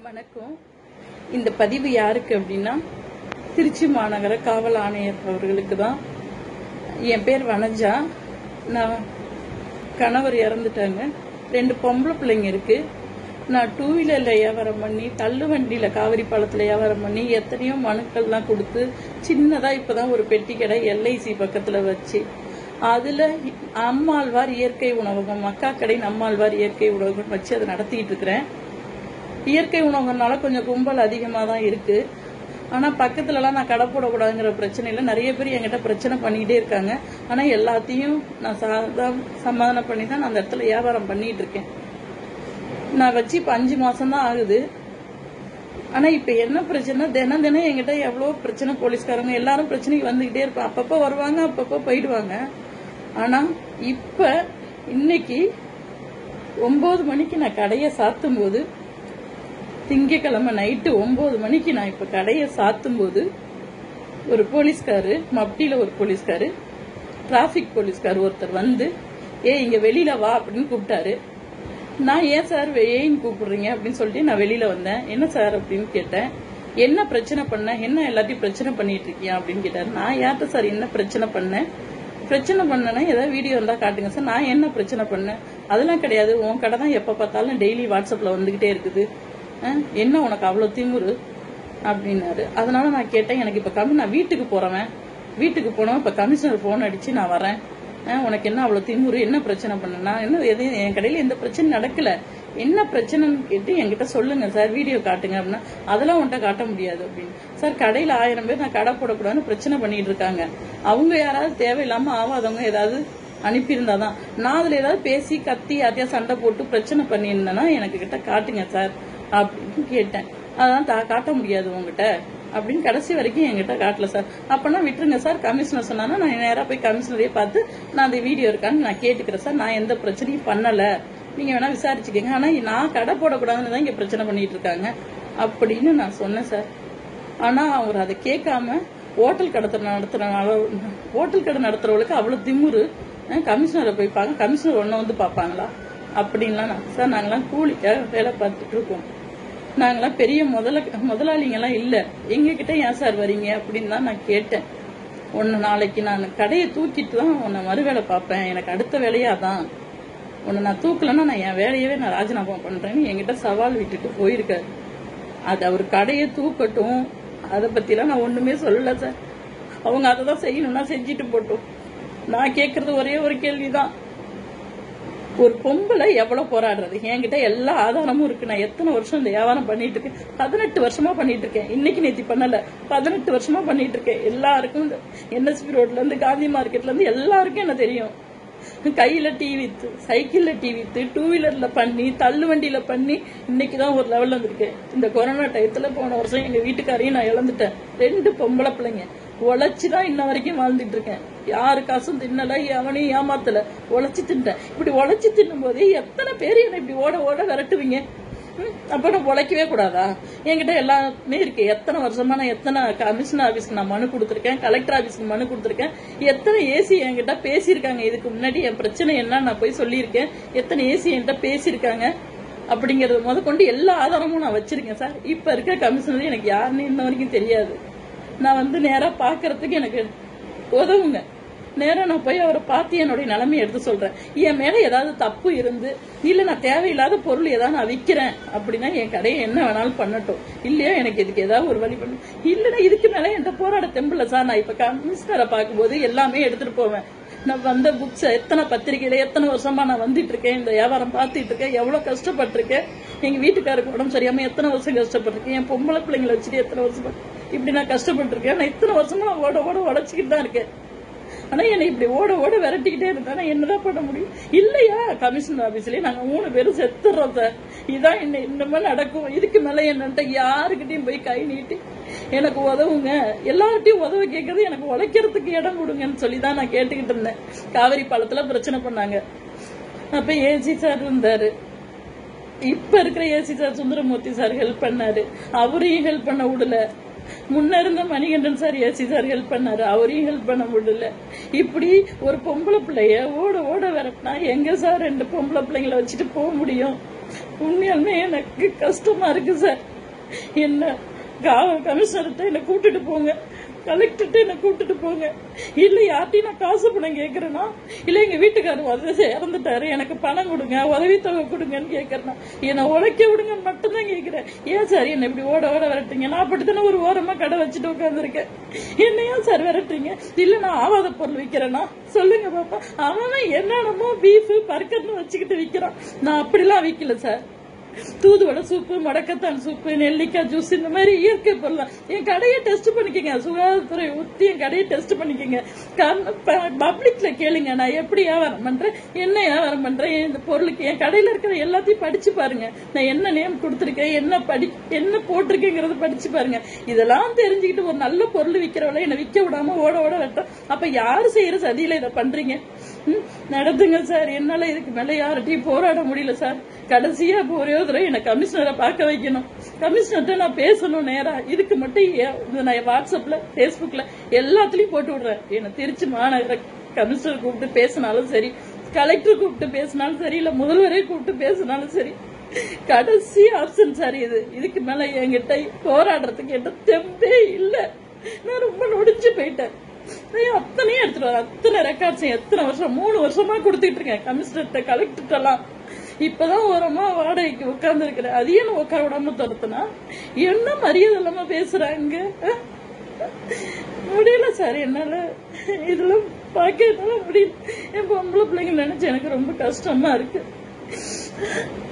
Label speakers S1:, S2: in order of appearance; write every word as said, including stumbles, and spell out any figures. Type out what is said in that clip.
S1: வணக்கம். இந்த பதிவு யாருக்கு அப்படின்னா திருச்சி மாநகர காவல் ஆணையர் அவர்களுக்கு தான். என் பேர் வனஜா. நான் கணவர் இறந்துட்டாங்க. ரெண்டு பொம்பளை பிள்ளைங்க இருக்கு. நான் டூ வீலர்ல வியாபாரம் பண்ணி, தள்ளு வண்டியில காவிரி பாலத்துல வியாபாரம் பண்ணி, எத்தனையோ மனுக்கள்லாம் கொடுத்து, சின்னதா இப்பதான் ஒரு பெட்டி கடை எல்ஐசி பக்கத்துல வச்சு, அதுல அம்மாழ்வார் இயற்கை உணவகம், மக்கா கடை அம்மாழ்வார் இயற்கை உணவகம் வச்சு அதை நடத்திட்டு இருக்கிறேன். இயற்கை உணவுனால கொஞ்சம் கும்பல் அதிகமாக தான் இருக்கு. ஆனால் பக்கத்துலலாம் நான் கடை போடக்கூடாதுங்கிற பிரச்சனையில் நிறைய பேர் என்கிட்ட பிரச்சனை பண்ணிக்கிட்டே இருக்காங்க. ஆனால் எல்லாத்தையும் நான் சாதா சமாதானம் பண்ணி தான் நான் அந்த இடத்துல வியாபாரம் பண்ணிட்டு இருக்கேன். நான் வச்சு இப்போ அஞ்சு மாசம் தான் ஆகுது. ஆனால் இப்போ என்ன பிரச்சனை, தினம் தினம் என்கிட்ட எவ்வளோ பிரச்சனை, போலீஸ்காரங்க எல்லாரும் பிரச்சனைக்கு வந்துகிட்டே இருப்பாங்க. அப்பப்போ வருவாங்க, அப்பப்போ போயிடுவாங்க. ஆனால் இப்போ இன்னைக்கு ஒன்பது மணிக்கு நான் கடையை சாத்தும் போது, திங்கக்கிழமை நைட்டு ஒன்பது மணிக்கு நான் இப்ப கடையை சாத்தும் போது, ஒரு போலீஸ்காரு, மப்டியில ஒரு போலீஸ்காரு, டிராபிக் போலீஸ்காரு ஒருத்தர் வந்து, ஏ இங்க வெளியில வா அப்படின்னு கூப்பிட்டாரு. நான் ஏன் சார் ஏன்னு கூப்பிடுறீங்க அப்படின்னு சொல்லிட்டு நான் வெளியில வந்தேன். என்ன சார் அப்படின்னு கேட்டேன். என்ன பிரச்சனை பண்ண, என்ன எல்லாத்தையும் பிரச்சனை பண்ணிட்டு இருக்கியா அப்படின்னு கேட்டாரு. நான் யார்கிட்ட சார் என்ன பிரச்சனை பண்ணேன், பிரச்சனை பண்ணனா ஏதாவது வீடியோ இருந்தா காட்டுங்க சார். நான் என்ன பிரச்சனை பண்ணேன், அதெல்லாம் கிடையாது. உன் கடை தான் எப்ப பார்த்தாலும் டெய்லி வாட்ஸ்அப்ல வந்துகிட்டே இருக்குது, என்ன உனக்கு அவ்வளவு திமுரு அப்படின்னாரு. அதனால நான் கேட்டேன், எனக்கு இப்ப கம்மி, நான் வீட்டுக்கு போறவன், வீட்டுக்கு போனவன் இப்ப கமிஷனர் போன் அடிச்சு நான் வரேன், உனக்கு என்ன அவ்வளவு திமுரு, என்ன பிரச்சனை பண்ண, என்ன எதையும் என் கடையில எந்த பிரச்சனை நடக்கல, என்ன பிரச்சனைன்னு கேட்டு என்கிட்ட சொல்லுங்க சார், வீடியோ காட்டுங்க அப்படின்னா, அதெல்லாம் உன்கிட்ட காட்ட முடியாது அப்படின்னு. சார் கடையில ஆயிரம் பேர் நான் கடை போடக்கூடாதுன்னு பிரச்சனை பண்ணிட்டு இருக்காங்க. அவங்க யாராவது தேவையில்லாம ஆவாதவங்க ஏதாவது அனுப்பியிருந்தாதான், நான் அதுல ஏதாவது பேசி கத்தி யாத்தையா சண்டை போட்டு பிரச்சனை பண்ணியிருந்தேன்னா எனக்கு கிட்ட காட்டுங்க சார் அப்படின்னு கேட்டேன். அதான் காட்ட முடியாது உங்ககிட்ட அப்படின்னு கடைசி வரைக்கும் என்கிட்ட காட்டல சார். அப்பனா விட்டுருங்க சார், கமிஷனர் சொன்னா நான் நேரா போய் கமிஷனரையே பார்த்து நான் அந்த வீடியோ இருக்கான்னு நான் கேட்டுக்கிறேன் சார், நான் எந்த பிரச்சனையும் பண்ணல, நீங்க வேணா விசாரிச்சுக்கங்க, ஆனா நான் கடை போடக்கூடாதுன்னு தான் இங்க பிரச்சனை பண்ணிட்டு இருக்காங்க அப்படின்னு நான் சொன்னேன் சார். ஆனா அவர் அதை கேட்காம ஹோட்டல் கடை நடத்துறனால, ஹோட்டல் கடை நடத்துறவங்களுக்கு அவ்வளவு திமுரு, கமிஷனரை போய்ப்பாங்க, கமிஷனர் ஒன்ன வந்து பாப்பாங்களா அப்படின்லாம். சார் நாங்கெல்லாம் கூலிக்காக வேலை பார்த்துட்டு இருக்கோம், நாங்கெல்லாம் பெரிய முதல முதலாளிங்கெல்லாம் இல்ல, எங்க கிட்ட ஏன் சார் வரீங்க அப்படின்னு தான் நான் கேட்டேன். ஒன்னு நாளைக்கு நான் கடையை தூக்கிட்டு தான் உன்னை மறுவேலை பார்ப்பேன், எனக்கு அடுத்த வேலையா தான், உன்னை நான் தூக்கலன்னா நான் என் வேலையவே நான் ராஜினாமா பண்றேன்னு என்கிட்ட சவால் விட்டுட்டு போயிருக்காரு. அது அவர் கடையை தூக்கட்டும், அதை பத்திலாம் நான் ஒண்ணுமே சொல்லல சார். அவங்க அதை தான் செய்யணும்னா செஞ்சுட்டு போட்டோம். நான் கேட்கறது ஒரே ஒரு கேள்விதான், ஒரு பொம்பளை எவ்வளவு போராடுறது, என்கிட்ட எல்லா ஆதாரமும் இருக்கு. நான் எத்தனை வருஷம் இந்த வியாபாரம் பண்ணிட்டு இருக்கேன், பதினெட்டு வருஷமா பண்ணிட்டு இருக்கேன். இன்னைக்கு நேத்தி பண்ணல, பதினெட்டு வருஷமா பண்ணிட்டு இருக்கேன். எல்லாருக்கும் என்எஸ்பி ரோட்ல இருந்து காந்தி மார்க்கெட்ல இருந்து எல்லாருக்கும் என்ன தெரியும். கையில டீ வித்து, சைக்கிள்ல டீ வித்து, டூ வீலர்ல பண்ணி, தள்ளு வண்டியில பண்ணி, இன்னைக்குதான் ஒரு லெவல்ல வந்திருக்கேன். இந்த கொரோனா டயத்துல போன வருஷம் எங்க வீட்டுக்காரையும் நான் இழந்துட்டேன். ரெண்டு பொம்பளை பிள்ளைங்க, உழைச்சுதான் இன்ன வரைக்கும் வாழ்ந்துட்டு இருக்கேன். யாரு காசும் தின்னல, எவனையும் ஏமாத்தல, உழைச்சு தின்ட்டேன். இப்படி உழைச்சு தின்னும் போதே எத்தனை பேர் என்ன இப்படி ஓட ஓட விரட்டுவீங்க. அப்ப நான் உழைக்கவே கூடாதா? என்கிட்ட எல்லாமே இருக்கு. எத்தனை வருஷமா நான் எத்தனை கமிஷனர் ஆபீஸ்க்கு நான் மனு கொடுத்திருக்கேன், கலெக்டர் ஆபீஸ்க்கு மனு கொடுத்திருக்கேன், எத்தனை ஏசி என்கிட்ட பேசியிருக்காங்க, இதுக்கு முன்னாடி என் பிரச்சனை என்ன நான் போய் சொல்லியிருக்கேன், எத்தனை ஏசி என்கிட்ட பேசியிருக்காங்க அப்படிங்கறது முத கொண்டு எல்லா ஆதாரமும் நான் வச்சிருக்கேன் சார். இப்ப இருக்க கமிஷனர் எனக்கு யாருன்னு இன்ன வரைக்கும் தெரியாது. நான் வந்து நேரா பாக்குறதுக்கு எனக்கு உதவுங்க, நேரம் நான் போய் அவரை பார்த்து என்னுடைய நிலைமையை எடுத்து சொல்றேன். என் மேல ஏதாவது தப்பு இருந்து, இல்ல நான் தேவையில்லாத பொருள் ஏதாவது நான் விற்கிறேன் அப்படின்னா என் கடையை என்ன வேணாலும் பண்ணட்டும், இல்லையா எனக்கு இதுக்கு ஏதாவது ஒரு வழி பண்ணும். இல்லைன்னா இதுக்கு மேல எந்த போராட தெம்பில்ல சார். நான் இப்ப கமிஷனரை பார்க்கும்போது எல்லாமே எடுத்துட்டு போவேன். நான் வந்த புக்ஸ் எத்தனை பத்திரிகையில எத்தனை வருஷமா நான் வந்துட்டு இருக்கேன், இந்த வியாபாரம் பார்த்துட்டு இருக்கேன், எவ்வளவு கஷ்டப்பட்டிருக்கேன். எங்க வீட்டுக்காருக்கு உடம்பு சரியாம எத்தனை வருஷம் கஷ்டப்பட்டிருக்கேன், என் பொம்பளை பிள்ளைங்களை வச்சுட்டு எத்தனை வருஷம் இப்படி நான் கஷ்டப்பட்டிருக்கேன். நான் இத்தனை வருஷமா நான் ஓட ஓட உழைச்சிக்கிட்டு தான் இருக்கேன். ஆனா என்னை இப்படி ஓட ஓட விரட்டிக்கிட்டே இருந்தா என்னதான் பண்ண முடியும்? இல்லையா, கமிஷனர் ஆபீஸ்லயே நாங்க மூணு பேரும் செத்துறோம் சார். இதான் என்ன இன்னமே நடக்கும். இதுக்கு மேல என்னன்ட்ட யாருக்கிட்டையும் போய் கை நீட்டி எனக்கு உதவுங்க, எல்லார்ட்டையும் உதவ கேட்கறது, எனக்கு உழைக்கிறதுக்கு இடம் கொடுங்கன்னு சொல்லிதான் நான் கேட்டுக்கிட்டு இருந்தேன். காவிரி பாலத்துல பிரச்சனை பண்ணாங்க, அப்ப ஏசி சார் இருந்தாரு. இப்ப இருக்கிற AC sir Sundaramoorthy sir help பண்ணாரு, அவரையும் ஹெல்ப் பண்ண விடல. முன்ன இருந்த Manikandan sir AC sir help பண்ணாரு, அவரையும் ஹெல்ப் பண்ண முடியல. இப்படி ஒரு பொம்பளை பிள்ளைய ஓட ஓட விரட்டினா எங்க சார் ரெண்டு பொம்பளை பிள்ளைங்களை வச்சுட்டு போக முடியும்? உண்மையாலுமே எனக்கு கஷ்டமா இருக்கு சார். என்ன கமிஷனர்கிட்ட என்ன கூட்டிட்டு போங்க, கலெக்டர்கிட்ட என்ன கூட்டிட்டு போங்க, இல்ல யார்ட்டையும் நான் காசு பணம் கேட்கறேன்னா, இல்ல எங்க வீட்டுக்காரர் வந்து இறந்துட்டாரு எனக்கு பணம் கொடுங்க, உதவித்தொகை கொடுங்கன்னு கேட்கறேன்னா, என்ன உழைக்க விடுங்கன்னு மட்டும்தான் கேட்கிறேன். ஏன் சார் என்ன இப்படி ஓட ஓட விரட்டுங்க? நான் அப்படித்தானே ஒரு ஓரமா கடை வச்சுட்டு உட்காந்துருக்கேன், என்ன ஏன் சார் விரட்டுறீங்க? இல்ல நான் ஆவாத பொருள் விற்கிறேன்னா சொல்லுங்க பாப்பா. அவன் என்னென்னமோ பீஃப் பர்கர்னு வச்சுக்கிட்டு விற்கிறான், நான் அப்படிலாம் விற்கல சார். தூதுவடை சூப்பு, மடக்கத்தான் சூப்பு, நெல்லிக்காய் ஜூஸ், இந்த மாதிரி இயற்கை பொருள். என் கடையை டெஸ்ட் பண்ணிக்கங்க, சுகாதாரத்துறை ஊத்தி என் கடையை டெஸ்ட் பண்ணிக்கங்க, பப்ளிக்ல கேளுங்க நான் எப்படி வியாபாரம் பண்றேன், என்ன வியாபாரம் பண்றேன், இந்த பொருளுக்கு என் கடையில இருக்கிற எல்லாத்தையும் படிச்சு பாருங்க. நான் என்ன நேம் கொடுத்துருக்கேன், என்ன படி என்ன போட்டிருக்கேங்கிறத படிச்சு பாருங்க. இதெல்லாம் தெரிஞ்சுக்கிட்டு ஒரு நல்ல பொருள் விற்கிறவள என்ன விற்க விடாம ஓட ஓட வெட்ட, அப்ப யாரு செய்யற சதியில இதை பண்றீங்க? நடத்துங்க சார், என்னால இதுக்கு மேல யார்கிட்டயும் போராட முடியல சார். கடைசியா ஒரே தடவை என்ன கமிஷனரை பார்க்க வைக்கணும், கமிஷனர்கிட்ட நான் பேசணும் நேரா. இதுக்கு மட்டும் நான் வாட்ஸ்அப்ல பேஸ்புக்ல எல்லாத்துலயும் போட்டு விடுறேன். என்ன திருச்சி மாநகர கமிஷனர் கூப்பிட்டு பேசினாலும் சரி, கலெக்டர் கூப்பிட்டு பேசினாலும் சரி, இல்ல முதல்வரே கூப்பிட்டு பேசினாலும் சரி, கடைசி ஆப்ஷன் சார் இது. இதுக்கு மேல என்கிட்ட போராடுறதுக்கு என்ன தெம்பே இல்ல. நான் ரொம்ப நொடிச்சு போயிட்டேன். அத்தனையும் எடுத்துட்டு வர, அத்தனை ரெக்கார்ட்ஸ் எத்தனை வருஷம் மூணு வருஷமா கொடுத்துட்டு இருக்கேன் கமிஷனர்கிட்ட, கலெக்டர் எல்லாம். இப்பதான் ஓரமா வாடகைக்கு உட்கார்ந்து இருக்கிறேன். அதையும் நான் உட்கார விடாம துரத்துனா என்ன மரியாதை இல்லாம பேசுறாங்க. முடியல சார் என்னால, இதெல்லாம் பார்க்க முடியல. என் பொம்பளை பிள்ளைங்க நினைச்சு எனக்கு ரொம்ப கஷ்டமா இருக்கு.